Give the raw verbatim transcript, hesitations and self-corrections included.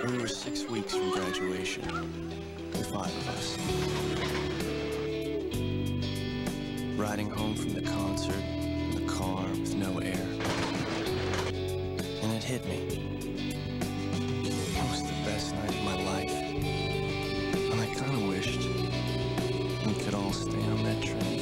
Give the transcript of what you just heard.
We were six weeks from graduation, the five of us. Riding home from the concert in the car with no air. And it hit me. It was the best night of my life. And I kinda wished we could all stay on that train.